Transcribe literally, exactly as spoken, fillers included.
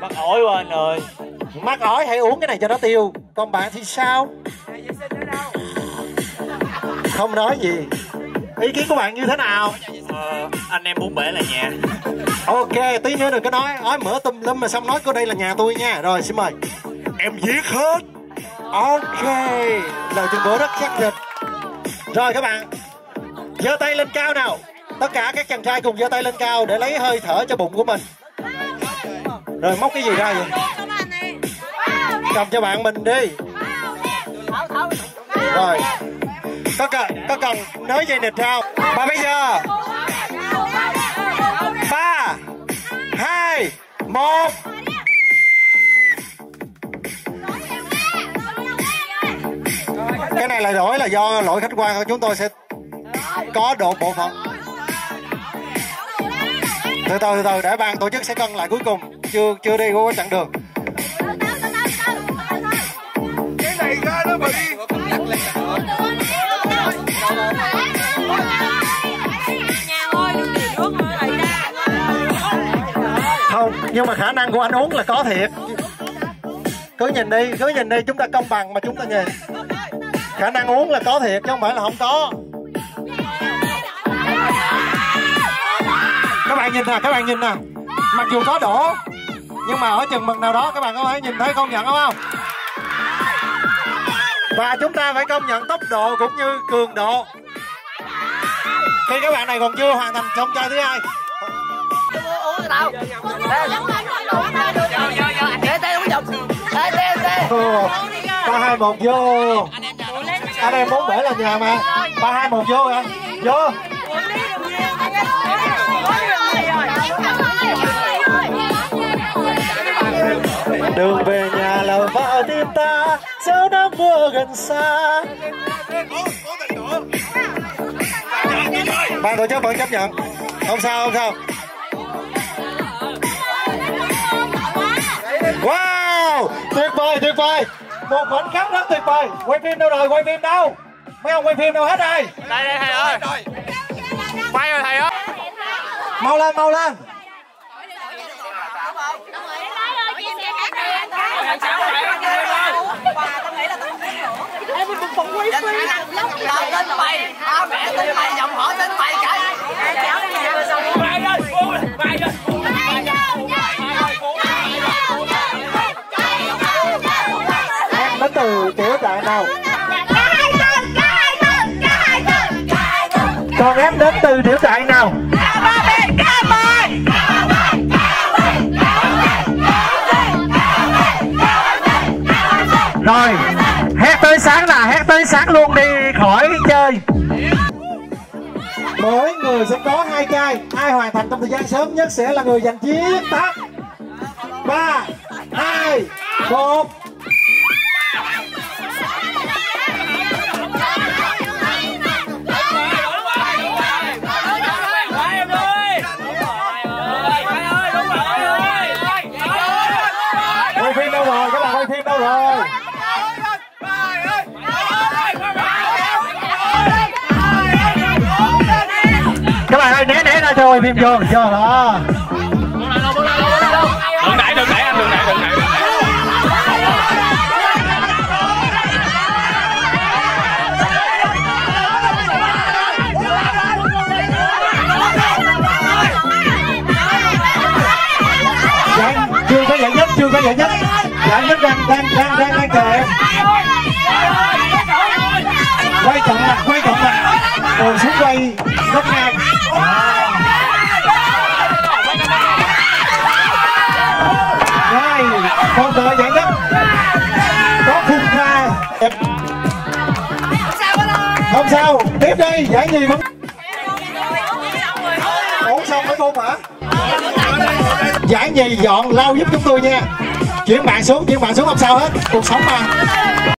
Mắc ỏi quên rồi. Mắc ỏi hãy uống cái này cho nó tiêu. Còn bạn thì sao? Không nói gì. Ý kiến của bạn như thế nào? Ờ, anh em muốn bể là nhà. Ok, tí nữa đừng có nói ói mỡ tùm lum mà xong nói cô đây là nhà tôi nha. Rồi xin mời. Em giết hết. Ok, lời tuyên bố rất chắc định. Rồi các bạn, giơ tay lên cao nào. Tất cả các chàng trai cùng giơ tay lên cao để lấy hơi thở cho bụng của mình. Rồi móc cái gì ra vậy? Cầm cho bạn mình đi. Rồi, có cần có cần nới dây nịt không? Và bây giờ ba hai một. Cái này là lỗi là do lỗi khách quan của chúng tôi sẽ có độ bộ phận. Từ từ từ từ để ban tổ chức sẽ cân lại cuối cùng. Chưa chưa đi qua chặng đường. Cái này ra nó bị. Không, nhưng mà khả năng của anh uống là có thiệt. Cứ nhìn đi, cứ nhìn đi, chúng ta công bằng mà chúng ta nhìn. Khả năng uống là có thiệt chứ không phải là không có. Các bạn nhìn nè, các bạn nhìn nè. Mặc dù có đổ, nhưng mà ở chừng mực nào đó các bạn có thể nhìn thấy, công nhận không? Và chúng ta phải công nhận tốc độ cũng như cường độ. Khi các bạn này còn chưa hoàn thành xong chai thứ hai. Uống cái tao. Để tay uống dòng. Ê tê tê. ba hai một vô. Anh em muốn bể là nhà mà. ba hai một vô hả? Vô. Đường về nhà là vợ tim ta, dẫu nắng mưa gần xa. Ban tổ chức vẫn chấp nhận. Không sao, không sao. Wow, tuyệt vời, tuyệt vời. Một khoảnh khắc rất tuyệt vời. Quay phim đâu rồi, quay phim đâu? Mấy ông quay phim đâu hết rồi? Đây đây thầy ơi. Quay rồi thầy ơi. Mau lên, mau lên. Tao tên mày, ba mẹ tên mày, dòng họ tên mày cả. Em đến từ tiểu trại nào? Còn em đến từ tiểu trại nào? Rồi, hét tới sáng là hét tới sáng luôn đi khỏi chơi. Mỗi người sẽ có hai chai. Ai hoàn thành trong thời gian sớm nhất sẽ là người giành chiến thắng. Ba, hai, một. Quay phim đâu rồi? Các bạn quay phim đâu rồi? Các bạn ơi, né né ra cho quay phim vô, vô đó. Đường đại, đường đại anh, đường đại, đường đại. Dạ, chưa có giải nhất, chưa có giải nhất. Giải nhất đang đang đang đang đang chờ em. Quay cận mặt, quay cận mặt. Rồi xuống quay góc ngang. Rồi, còn đợi giải nhất. Có khung ra. Không sao, tiếp đi, giải gì vẫn. Ủa xong mới cung hả? Giải gì dọn lau giúp chúng tôi nha. Chuyển bạn xuống, chuyển bạn xuống không sao hết. Cuộc sống mà.